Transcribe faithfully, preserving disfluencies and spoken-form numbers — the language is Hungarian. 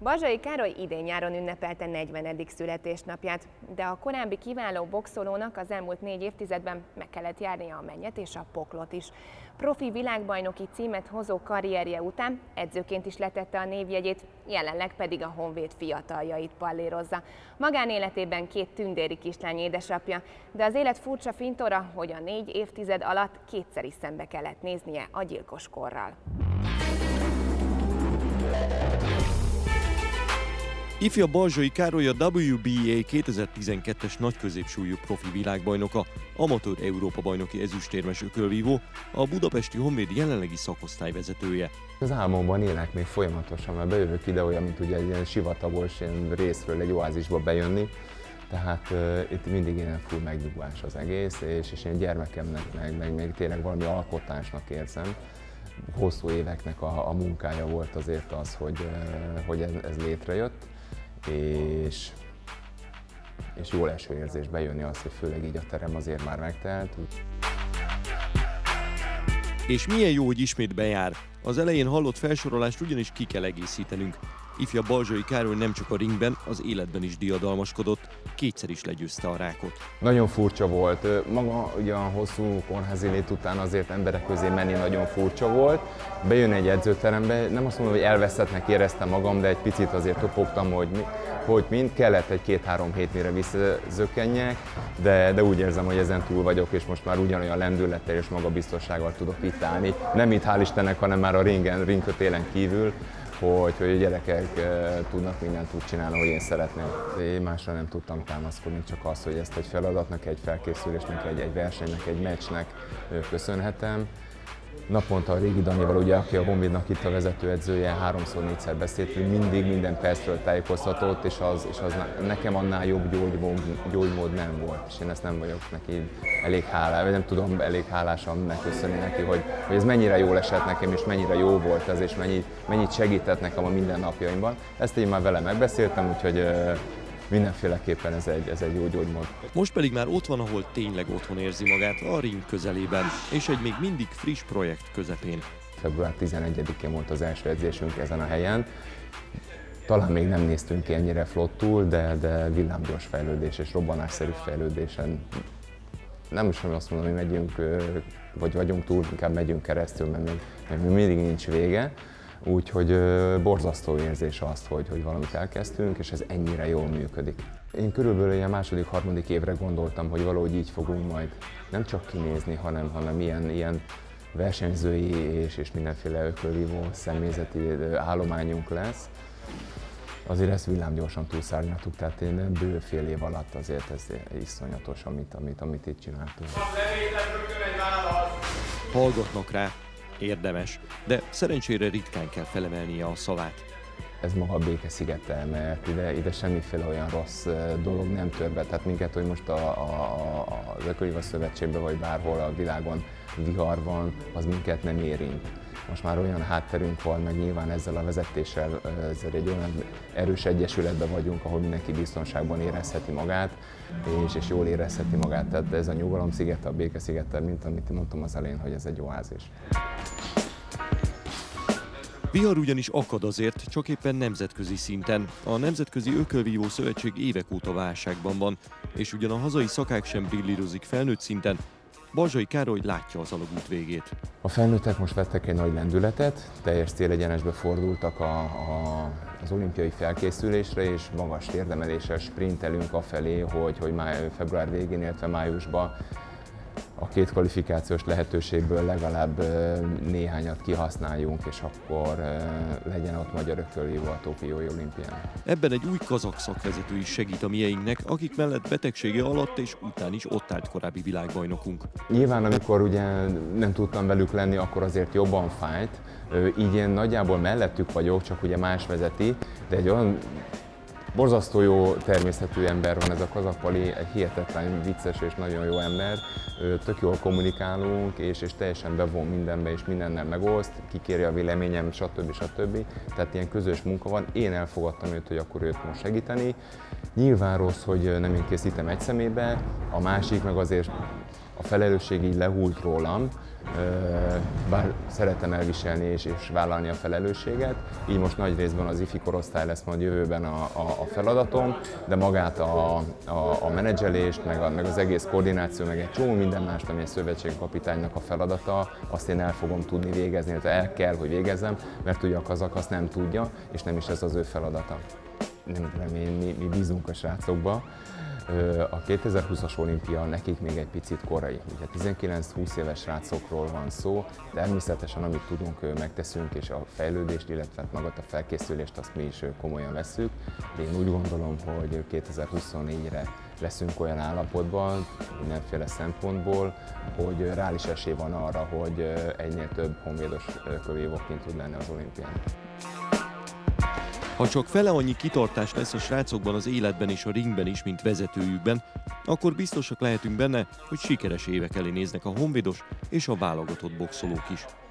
Balzsai Károly idén-nyáron ünnepelte negyvenedik születésnapját, de a korábbi kiváló boxolónak az elmúlt négy évtizedben meg kellett járnia a mennyet és a poklot is. Profi világbajnoki címet hozó karrierje után edzőként is letette a névjegyét, jelenleg pedig a Honvéd fiataljait pallérozza. Magánéletében két tündéri kislány édesapja, de az élet furcsa fintora, hogy a négy évtized alatt kétszer is szembe kellett néznie a gyilkos korral. Ifja Balzsai Károly a dupla vé bé á kétezer-tizenkettes nagyközépsúlyú profi világbajnoka, amatőr Európa-bajnoki ezüstérmes ökölvívó, a budapesti Honvéd jelenlegi szakosztályvezetője. Az álmomban élek még folyamatosan, mert bejövök ide olyan, mint ugye egy ilyen sivatagos ilyen részről egy oázisba bejönni. Tehát uh, itt mindig ilyen full megnyugvás az egész, és, és én gyermekemnek meg, meg még tényleg valami alkotásnak érzem. Hosszú éveknek a, a munkája volt azért az, hogy, uh, hogy ez, ez létrejött. És, és jól eső érzés bejönni az, hogy főleg így a terem azért már megtelt. És milyen jó, hogy ismét bejár. Az elején hallott felsorolást ugyanis ki kell egészítenünk. Ifja Balzsai Károly nem csak a ringben, az életben is diadalmaskodott, kétszer is legyőzte a rákot. Nagyon furcsa volt. Maga ugye a hosszú kórházi lét után azért emberek közé menni nagyon furcsa volt. Bejön egy edzőterembe, nem azt mondom, hogy elveszettnek éreztem magam, de egy picit azért topogtam, hogy, mi, hogy mind kellett egy két-három hét mire visszazökkenjek, de, de úgy érzem, hogy ezen túl vagyok, és most már ugyanolyan lendülettel és magabiztossággal tudok itt állni. Nem itt hál' Istennek, hanem már a ringen, ringkötélen kívül. Hogy, hogy a gyerekek e, tudnak mindent úgy csinálni, hogy én szeretném. Én másra nem tudtam támaszkodni, csak az, hogy ezt egy feladatnak, egy felkészülésnek, egy, egy versenynek, egy meccsnek köszönhetem. Naponta a régi Danival, ugye, aki a Honvédnak itt a vezetőedzője, háromszor-négyszer beszéltünk, mindig minden percről tájékoztatott, és az, és az nekem annál jobb gyógymód, gyógymód nem volt, és én ezt nem vagyok neki elég hálás, vagy nem tudom elég hálásan megköszönni neki, hogy, hogy ez mennyire jól esett nekem, és mennyire jó volt ez, és mennyit, mennyit segített nekem a mindennapjaimban. Ezt én már vele megbeszéltem, úgyhogy mindenféleképpen ez egy, ez egy jó gyógymód. Most pedig már ott van, ahol tényleg otthon érzi magát, a ring közelében, és egy még mindig friss projekt közepén. február tizenegyedikén volt az első edzésünk ezen a helyen. Talán még nem néztünk ki ennyire flottul, de, de villámgyors fejlődés és robbanásszerű fejlődésen. Nem is azt mondom, hogy megyünk, vagy vagyunk túl, inkább megyünk keresztül, mert még, még mindig nincs vége. Úgyhogy borzasztó érzés azt, hogy, hogy valamit elkezdtünk, és ez ennyire jól működik. Én körülbelül ilyen második, harmadik évre gondoltam, hogy valahogy így fogunk majd nem csak kinézni, hanem, hanem ilyen, ilyen versenyzői és, és mindenféle ökölvívó személyzeti állományunk lesz. Azért ezt villámgyorsan túlszárnyaltuk, tehát én bő fél év alatt azért ez iszonyatos, amit, amit, amit itt csináltunk. Hallgatnak rá. Érdemes, de szerencsére ritkán kell felemelnie a szavát. Ez maga a Béke-szigete, mert ide, ide semmiféle olyan rossz dolog nem tör be, tehát minket, hogy most a, a, az Ökölvívó Szövetségben vagy bárhol a világon vihar van, az minket nem érint. Most már olyan hátterünk van, meg nyilván ezzel a vezetéssel ezzel egy olyan erős egyesületben vagyunk, ahol mindenki biztonságban érezheti magát, és, és jól érezheti magát. Tehát ez a nyugalom szigete, a Béke-szigete, mint amit mondtam az elején, hogy ez egy oázis. Vihar ugyanis akad azért, csak éppen nemzetközi szinten. A Nemzetközi Ökölvívó Szövetség évek óta válságban van, és ugyan a hazai szakák sem brillírozik felnőtt szinten, Balzsai Károly látja az alagút végét. A felnőttek most vettek egy nagy lendületet, teljes célegyenesbe fordultak a, a, az olimpiai felkészülésre, és magas térdemeléssel sprintelünk afelé, hogy, hogy máj, február végén, illetve májusban a két kvalifikációs lehetőségből legalább néhányat kihasználjunk, és akkor legyen ott magyar ökölvívó a Tokiói olimpián. Ebben egy új kazak szakvezető is segít a mieinknek, akik mellett betegsége alatt és után is ott állt korábbi világbajnokunk. Nyilván, amikor ugye nem tudtam velük lenni, akkor azért jobban fájt. Így én nagyjából mellettük vagyok, csak ugye más vezeti, de egy olyan borzasztó jó természetű ember van ez a Kazak Pali, egy hihetetlen vicces és nagyon jó ember. Tök jól kommunikálunk, és, és teljesen bevon mindenbe, és mindennel megoszt, kikéri a véleményem, stb. stb. Tehát ilyen közös munka van. Én elfogadtam őt, hogy akkor őt most segíteni. Nyilván rossz, hogy nem én készítem egy szemébe, a másik meg azért a felelősség így lehult rólam, bár szeretem elviselni és, és vállalni a felelősséget, így most nagy részben az ifi korosztály lesz majd jövőben a, a, a feladatom, de magát a, a, a menedzselést, meg, a, meg az egész koordináció, meg egy csomó minden mást, ami a szövetségkapitánynak a feladata, azt én el fogom tudni végezni, illetve el kell, hogy végezzem, mert ugye a kazak azt nem tudja, és nem is ez az ő feladata. Nem remény, mi, mi bízunk a srácokba. A kétezer-húszas olimpia nekik még egy picit korai. Ugye tizenkilenc-húsz éves srácokról van szó, természetesen amit tudunk, megteszünk, és a fejlődést, illetve magat a felkészülést azt mi is komolyan vesszük. De én úgy gondolom, hogy kétezer-huszonnégyre leszünk olyan állapotban, mindenféle szempontból, hogy reális esély van arra, hogy egynél több honvédos kövévok kint tud lenni az olimpián. Ha csak fele annyi kitartás lesz a srácokban az életben és a ringben is, mint vezetőjükben, akkor biztosak lehetünk benne, hogy sikeres évek elé néznek a honvédos és a válogatott boxolók is.